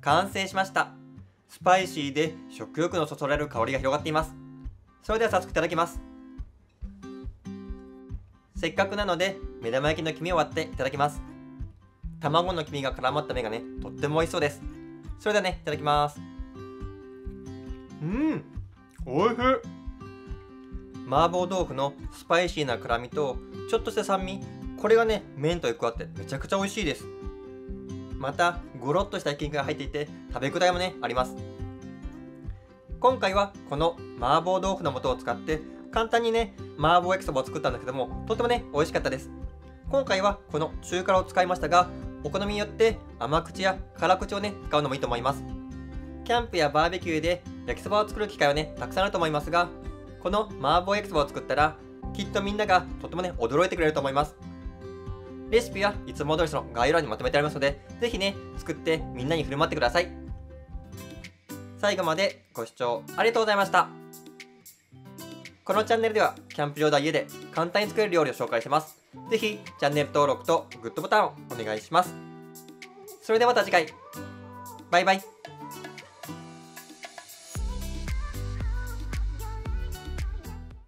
完成しました。スパイシーで食欲のそそられる香りが広がっています。それでは早速いただきます。せっかくなので目玉焼きの黄身を割っていただきます。卵の黄身が絡まった目がね、とっても美味しそうです。それではね、いただきます。おいしい。麻婆豆腐のスパイシーな辛みとちょっとした酸味、これがね、麺とよく合ってめちゃくちゃ美味しいです。またゴロッとした焼き肉が入っていて食べ応えもね、あります。今回はこの麻婆豆腐の素を使って簡単にね、麻婆焼きそばを作ったんだけども、とってもね、美味しかったです。今回はこの中辛を使いましたが、お好みによって甘口や辛口をね、使うのもいいと思います。キャンプやバーベキューで焼きそばを作る機会はね、たくさんあると思いますが、この麻婆焼きそばを作ったらきっとみんながとてもね、驚いてくれると思います。レシピはいつも通りその概要欄にまとめてありますので、ぜひね、作ってみんなに振る舞ってください。最後までご視聴ありがとうございました。このチャンネルではキャンプ場で家で簡単に作れる料理を紹介してます。ぜひチャンネル登録とグッドボタンをお願いします。それではまた次回。バイバイ。